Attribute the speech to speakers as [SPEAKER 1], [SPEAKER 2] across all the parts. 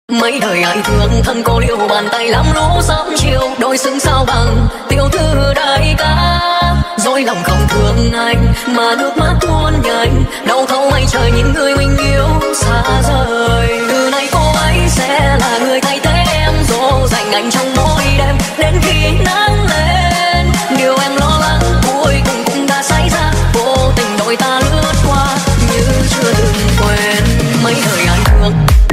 [SPEAKER 1] Mấy đời ai thương thân cô liêu bàn tay lắm lũ sớm chiều đôi xứng sao bằng tiểu thư đại ca. Dối lòng không thương anh mà nước mắt tuôn nhanh, đau thấu mây trời những người mình yêu xa rời. Từ nay cô ấy sẽ là người thay thế em, dỗ dành anh trong mỗi đêm đến khi nắng lên. Điều em lo lắng cuối cùng cũng đã xảy ra, vô tình đôi ta lướt qua như chưa từng quên. Mấy đời ai thương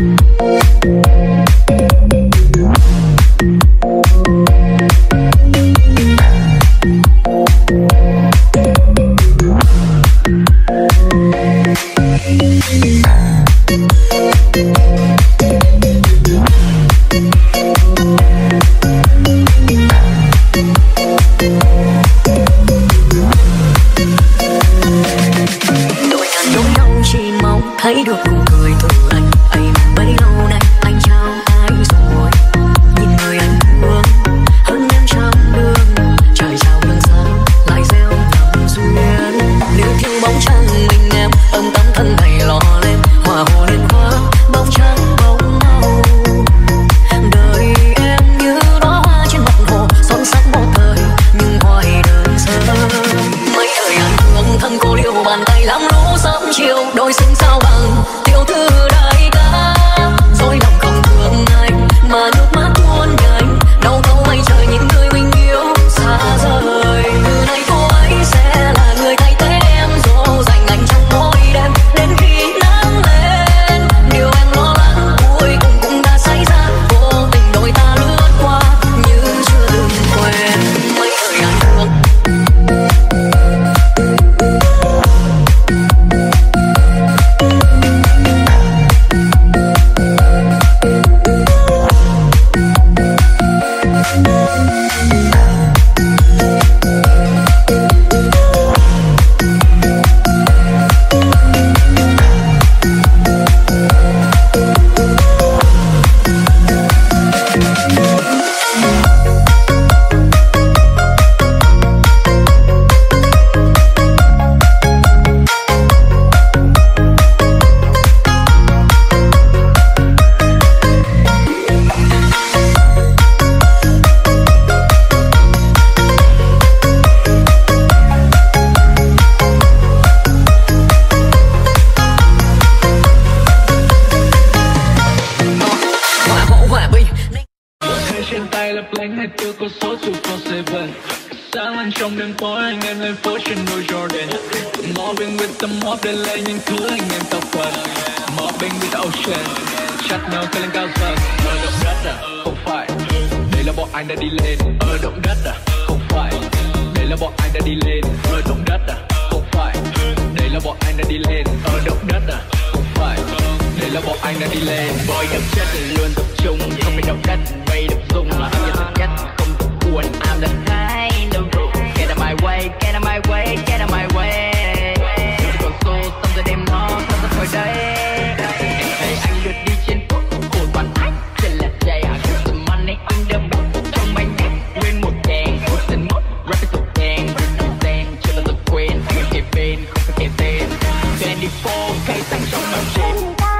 [SPEAKER 1] thấy được nụ cười từ anh bấy lâu nay anh trao ai rồi. Nhìn người anh thương hơn em trăm đường, trời trao hương sáng lại gieo ngầm duyên. Liêu thiêu bóng trăng mình em âm tấm thân đầy lo lên, hòa hồ lên hoa bóng trắng bóng màu. Đời em như đóa hoa trên mặt hồ, son sắc một thời nhưng hoài đơn sơ. Mấy đời anh thương thân cô liêu bàn tay lắm lũ sớm chiều đôi xứng sao bằng tiểu thư đại ca. Dối lòng không thương anh mà nước mắt tuôn nhanh, đau thấu mây trời những người mình yêu xa rời. Từ nay cô ấy sẽ là người thay thế em, dỗ dành anh trong mỗi đêm đến khi nắng lên. Điều em lo lắng cuối cùng cũng đã xảy ra, vô tình đôi ta lướt qua như chưa từng quên. Mấy đời anh thương trong đêm tối anh em lên phố trên đôi Jordan. Mobbing with the mob để lấy những thứ anh em tập quần. Mobbing with the ocean, chặt nhau cây lên cao dần. Ở động đất à? Không phải. Đây là bọn anh đã đi lên. Ở động đất à? Không phải. Đây là bọn anh đã đi lên. Ở động đất à? Không phải. Đây là bọn anh đã đi lên. Ở động đất à? Không phải. Đây là bọn anh đã đi lên. Boy đậm chất luôn tập trung, không phải động đất mây đập rung mà âm nhạc thực chất không tập cuốn. I'm the kind of get out my way, get out my way, get out my way. Tôi còn xô xong rồi đêm nó sao ra khỏi đây. Em thấy anh lượt đi trên phố, khổ toàn ách trên là chạy. I got the money in the bank, trong manh nhạc nguyên một đèn. Một tên mốt, rap cái tục đèn, rap cái đèn, chưa bao giờ quên. Anh em kề bên, không phải kề tên. 24K xanh trong mặt trên.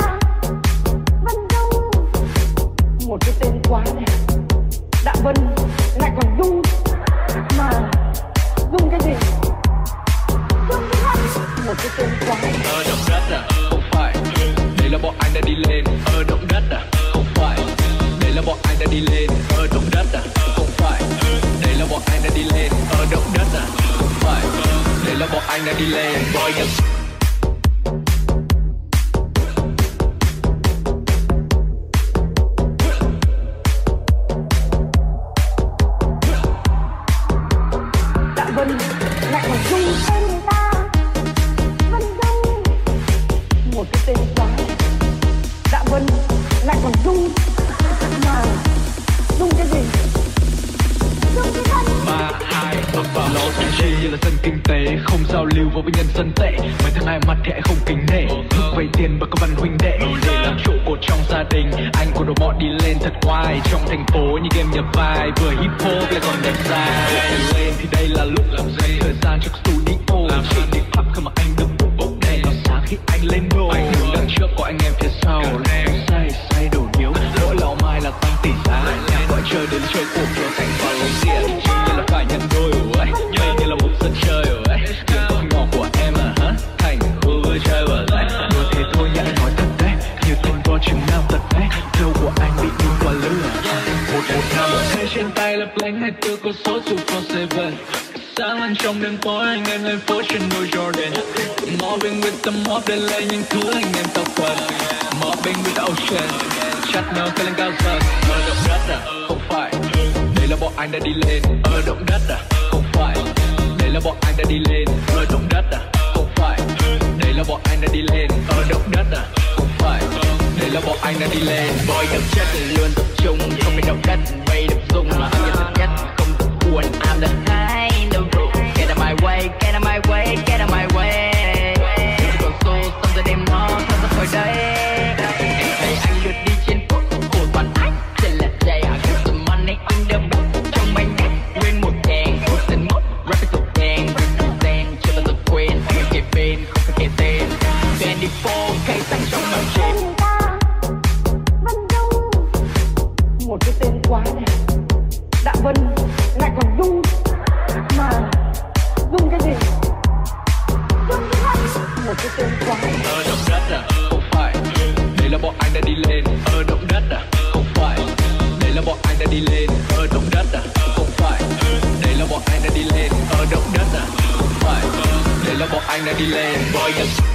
[SPEAKER 1] Một cái tên quá đẹp, Đạ Vân lại còn Dung. Mà Dung cái gì? Dung cái gì? Một cái tên quá đẹp. Ở động đất à? Không phải. Đây là bọn anh đã đi lên. Ở động đất à? Không phải. Đây là bọn anh đã đi lên. Ở động đất à? Không phải. Đây là bọn anh đã đi lên. Ở động đất à? Không phải. Đây là bọn anh đã đi lên. Boy đậm
[SPEAKER 2] lại còn Dung tên người ta. Vân Dung. Một cái tên quá đẹp. Dạ Vân lại còn Dung. Mà Dung cái gì? Dung cái thân.
[SPEAKER 3] 3, 2, 1 vào lo suy chi như là dân kinh tế, không giao lưu với nhân dân tệ. Mấy thằng hai mặt thì ai không kính nể, thức vay tiền và các văn huynh đệ để làm trụ cột trong gia đình. Anh của đội bọn đi lên thật oai trong thành phố như game nhập vai, vừa hip hop lại còn đẹp trai. Lên thì đây là lúc làm dây thời gian cho studio, chỉ đi pub không mà anh được bốc đèn. Sáng khi anh lên đô, anh đứng đằng trước có anh em phía sau, say say đầu điếu. Mỗi lấp lánh 24 con số dù 47. Sáng anh trong đêm tối anh em lên phố trên đôi Jordan. Mobbing with the mob để lấy những thứ anh em tao cần. Mobbing with the ocean, chat nhau theo lên cao dần. Ở động đất à? Không phải. Đây là bọn anh đã đi lên. Ở động đất à? Không phải. Đây là bọn anh đã đi lên. Ở động đất à? Không phải. Đây là bọn anh đã đi lên. Ở động đất à? Không phải. Đây là bọn anh đã đi lên. Boy đậm chất luôn tập trung, không phải động đất bay đập rung mà anh thật nhất không tập cuốn. I'm the high the road. Get out my way, get out my way, get out my way. Chỉ còn số xong giờ đêm nó thoát ra khỏi đây. Em thấy anh lướt đi trên phố, cổ toàn anh trên là dây. I got some money in the bank, trong bánh đắt nguyên một đèn, một tên mốt, rap it tục đèn, represent chưa bao giờ quên. Anh em kề bên, không phải kề tên. 24K xanh trong lòng trên.
[SPEAKER 2] Một cái tên quá đẹp, Đã Vân lại còn Dung, mà Dung cái gì? Dung cái gì? Một cái tên quá đẹp.
[SPEAKER 3] Ở động đất à? Không phải. Đây là bọn anh đã đi lên. Ở động đất à? Không phải. Đây là bọn anh đã đi lên. Ở động đất à? Không phải. Đây là bọn anh đã đi lên. Ở động đất à? Không phải. Đây là bọn anh đã đi lên. Boy